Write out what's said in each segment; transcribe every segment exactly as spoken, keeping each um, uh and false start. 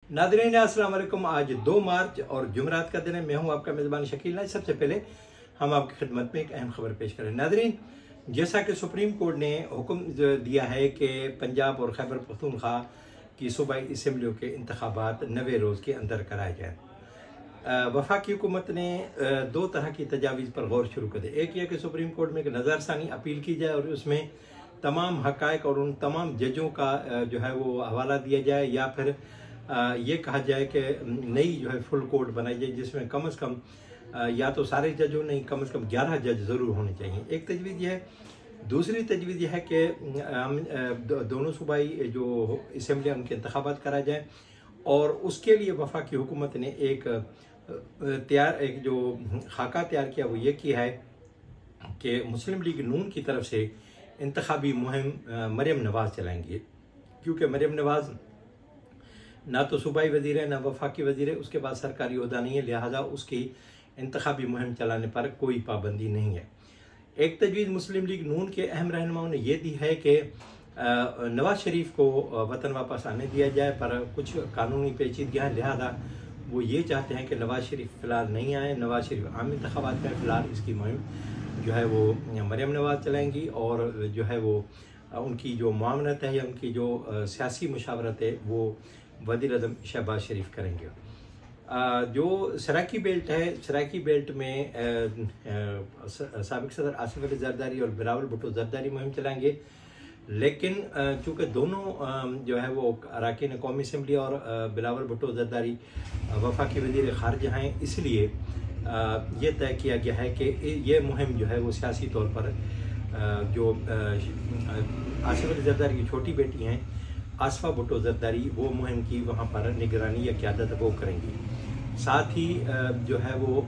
Nadreen अस्सलाम वालेकुम। आज दो मार्च और जुमरात का दिन है। मैं हूं आपका मेज़बान शकील नाज। सबसे पहले हम आपकी खिदमत में एक अहम खबर पेश करें। नादरीन, जैसा कि सुप्रीम कोर्ट ने हुक्म दिया है कि पंजाब और खैबर पख्तूनख्वा की सूबाई असम्बलियों के इंतखाबात नवे रोज़ के अंदर कराए जाएँ। वफाकी हुकूमत ने दो तरह की तजावीज़ पर गौर शुरू कर दी। एक यह कि सुप्रीम कोर्ट में एक नज़रसानी अपील की जाए और उसमें तमाम हक़ाइक़ और उन तमाम जजों का जो है वो हवाला दिया जाए, या फिर ये कहा जाए कि नई जो है फुल कोर्ट बनाई जाए जिसमें कम अज़ कम या तो सारे जजों नहीं, कम अज़ कम ग्यारह जज ज़रूर होने चाहिए। एक तजवीज़ यह है। दूसरी तजवीज़ यह है कि हम दोनों सूबाई जो असम्बलियाँ उनके इंतखाबात कराए जाएँ, और उसके लिए वफाकी हुकूमत ने एक तैयार एक जो खाका तैयार किया वो ये किया है कि मुस्लिम लीग नून की तरफ से इंतखाबी मुहिम मरियम नवाज़ चलाएंगे, क्योंकि मरियम नवाज़ ना तो सूबाई वज़ीर है ना वफाकी वज़ीर है, उसके बाद सरकारी ओहदा नहीं है, लिहाजा उसकी इंतखाबी मुहिम चलाने पर कोई पाबंदी नहीं है। एक तजवीज़ मुस्लिम लीग नून के अहम रहनुमाओं ने यह दी है कि नवाज शरीफ को वतन वापस आने दिया जाए, पर कुछ कानूनी पेचीदगियाँ हैं, लिहाजा वो ये चाहते हैं कि नवाज शरीफ फ़िलहाल नहीं आए, नवाज शरीफ आम इंतखाबात में फ़िलहाल इसकी मुहिम जो है वो मरियम नवाज़ चलाएंगी, और जो है वो उनकी जो मामनत है या उनकी जो सियासी मुशावरत है वो वज़ीर आज़म शहबाज शरीफ करेंगे। जो सराकी बेल्ट है, सराकी बेल्ट में साबिक़ सदर आसिफ अली ज़रदारी और बिलावल भुट्टो ज़रदारी मुहिम चलाएंगे, लेकिन चूँकि दोनों जो है वो अरकान कौमी असम्बली और बिलावल भुट्टो ज़रदारी वफाकी वज़ीर ख़ारिजा हैं, इसलिए ये तय किया गया है कि ये मुहिम जो है वो सियासी तौर पर जो आसिफ अली ज़रदारी की छोटी बेटी हैं आसफ़ा भुट्टो ज़रदारी, वो मुहिम की वहाँ पर निगरानी या क़यादत वो करेंगी। साथ ही जो है वो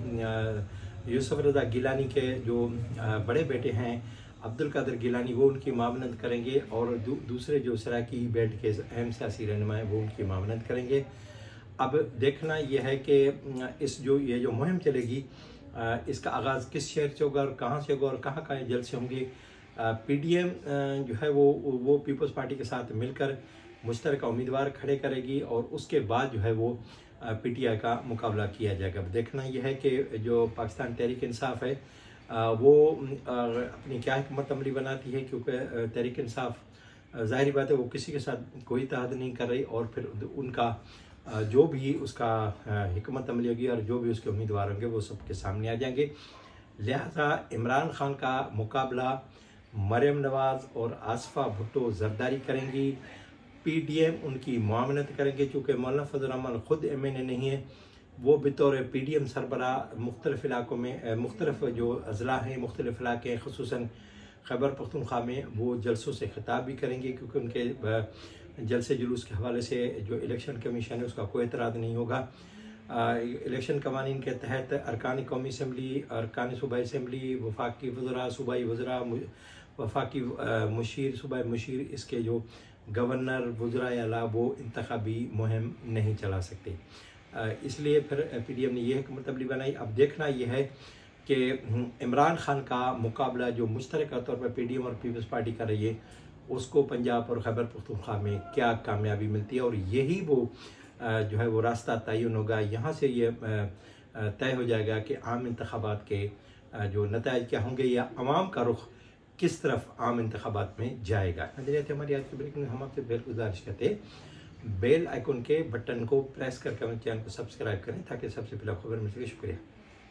यूसुफ रज़ा गिलानी के जो बड़े बेटे हैं अब्दुल कादिर गिलानी, वो उनकी मामनत करेंगे, और दू, दूसरे जो सराकी बेल्ट के अहम सियासी रहनुमा हैं वो उनकी मामनत करेंगे। अब देखना यह है कि इस जो ये जो मुहिम चलेगी इसका आगाज़ किस शहर से होगा और कहाँ से होगा और कहाँ कहाँ जलसे होंगे। पी डी एम जो है वो वो पीपल्स पार्टी के साथ मिलकर मुश्तरका उम्मीदवार खड़े करेगी, और उसके बाद जो है वो पी टी आई का मुकाबला किया जाएगा। अब देखना यह है कि जो पाकिस्तान तहरीक इंसाफ है वो अपनी क्या हिकमत अमली बनाती है, क्योंकि तहरीक इंसाफ ज़ाहिरी बात है वो किसी के साथ कोई तहद नहीं कर रही, और फिर उनका जो भी उसका हिकमत अमली होगी और जो भी उसके उम्मीदवार होंगे वो सबके सामने आ जाएंगे। लिहाजा इमरान खान का मुकाबला मरियम नवाज़ और आसफ़ा भुट्टो ज़रदारी करेंगी। पी डी एम उनकी मुआवनत करेंगे, चूँकि मौलाना फजल रहमान ख़ुद एम एन ए नहीं है, वो बतौर पी डी एम सरबरा मुख्तलिफ़ इलाकों में मुख्तलिफ़ जो अज़ला हैं मुख्तलिफ़ इलाके ख़ुसूसन खैबर पख्तूनख्वा में वो जलसों से खिताब भी करेंगे, क्योंकि उनके जलसे जुलूस के हवाले से जो इलेक्शन कमीशन है उसका कोई एतराज़ नहीं होगा। इलेक्शन कवानीन के तहत अरकान कौमी असम्बली, अरकान सूबाई असम्बली, वफाकी वज़रा, सूबाई वज़रा, वफाकी मुशीर, सूबाई मुशीर, इसके जो गवर्नर वज़रा अला वो इंतखाबी मुहिम नहीं चला सकते। इसलिए फिर पी डी एम ने यह हिकमत अमली बनाई। अब देखना यह है कि इमरान खान का मुकाबला जो मुश्तरका तौर पर पी डी एम और पीपल्स पार्टी कर रही है उसको पंजाब और खैबर पख्तूनख्वा में क्या कामयाबी मिलती है, और यही वो जो है वो रास्ता तयन होगा। यहाँ से ये तय हो जाएगा कि आम इंतखाबात के जो नताइज क्या होंगे या अवाम का रुख किस तरफ आम इंतखाबात में जाएगा। हमारी आज की ब्रेक में हम आपसे बेल गुजारिश करते हैं बेल आइकन के बटन को प्रेस करके हमारे चैनल को सब्सक्राइब करें ताकि सबसे पहले खबर मिल सके। शुक्रिया।